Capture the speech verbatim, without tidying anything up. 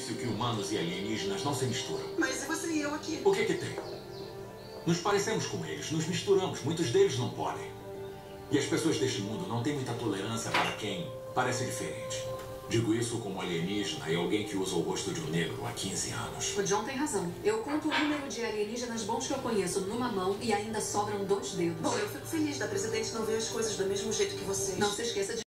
disse que humanos e alienígenas não se misturam. Mas e você e eu aqui? O que que tem? Nos parecemos com eles, nos misturamos. Muitos deles não podem. E as pessoas deste mundo não têm muita tolerância para quem parece diferente. Digo isso como alienígena e alguém que usa o rosto de um negro há quinze anos. O John tem razão. Eu conto o número de alienígenas bons que eu conheço numa mão e ainda sobram dois dedos. Bom, eu fico feliz da presidente não ver as coisas do mesmo jeito que vocês. Não se esqueça de